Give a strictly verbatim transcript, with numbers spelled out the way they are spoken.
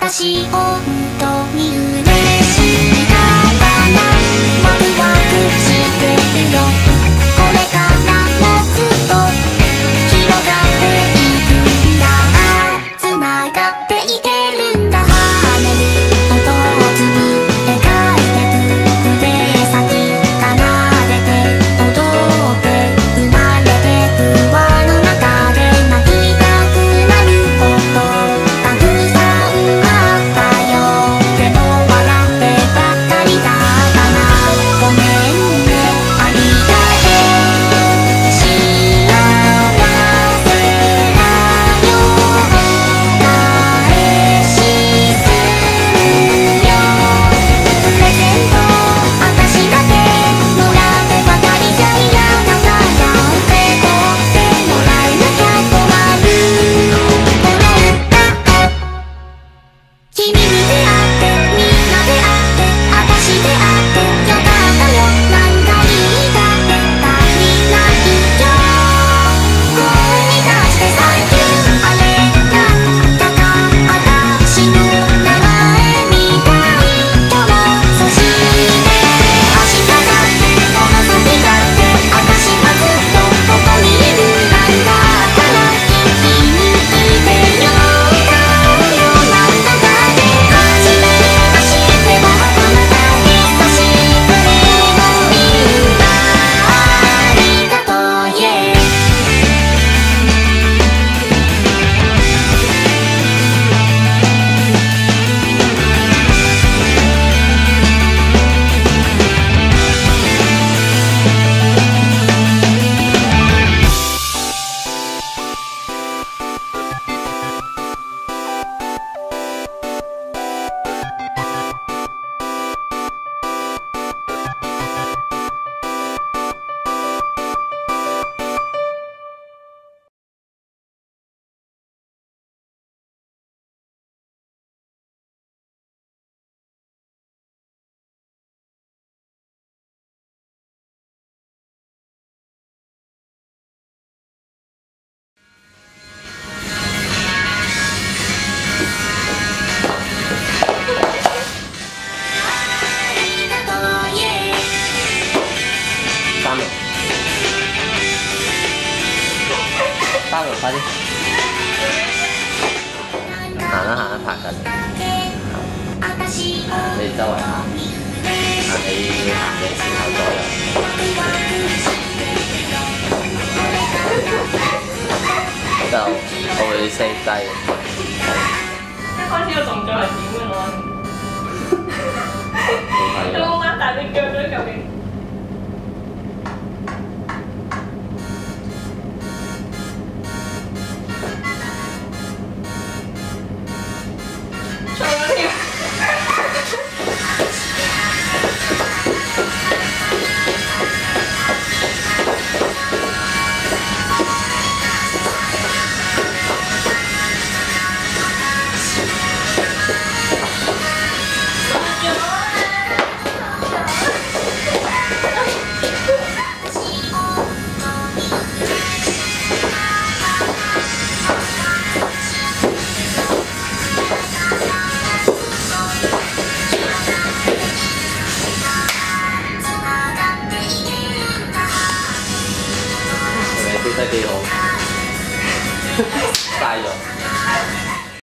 私本当に嬉しいからワクワクしてるよ。これからもずっと広がっていくんだ。つながっていけるんだ。跳ねる音を紡いで描いてく筆先奏でて踊って生まれてく輪の中で泣きたくなることたくさんあったよ。でも笑ってばっかりだからごめんね、ありがとう。幸せだよ、返しするよ。プレゼントあたしだけもらってばかりじゃ嫌だから受け取ってもらえなきゃ困る。この歌君に出会ってみんな出会ってあたし出会ってよかったよ。なんか言いたって足りないよ。声に出してサンキュー。あれだったかあたしの名前みたい。今日そして明日だってこの先だってあたしはずっとここにいる。なんだから聞きに来てよ。だよなんとかで初めましてはまた久しぶりのみんなありがとうイエーイ。 三六，快啲！行啦行啦，拍緊。你周圍行，但你要行嘅前後左右。就我會 save 低。 一開始個動作係點嘅我？你冇擘大隻腳咧，究竟？錯咗添。 跳得幾好，嘥咗。